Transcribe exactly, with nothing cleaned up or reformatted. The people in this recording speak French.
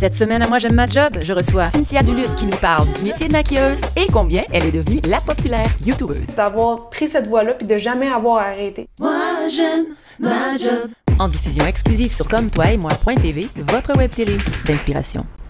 Cette semaine à Moi j'aime ma job, je reçois Cynthia Duluth qui nous parle du métier de maquilleuse et combien elle est devenue la populaire YouTubeuse. D'avoir pris cette voie-là puis de jamais avoir arrêté. Moi j'aime ma job. En diffusion exclusive sur comme toi et moi point t v, votre web télé d'inspiration.